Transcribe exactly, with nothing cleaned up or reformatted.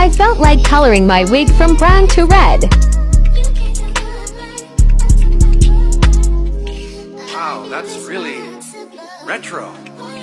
I felt like coloring my wig from brown to red. Wow, that's really retro.